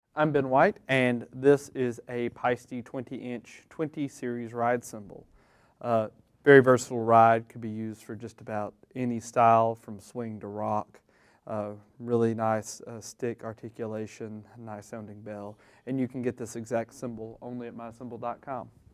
I'm Ben White, and this is a Paiste 20-inch 20 series ride cymbal. Very versatile ride, could be used for just about any style from swing to rock. Really nice stick articulation, nice sounding bell, and you can get this exact cymbal only at mycymbal.com.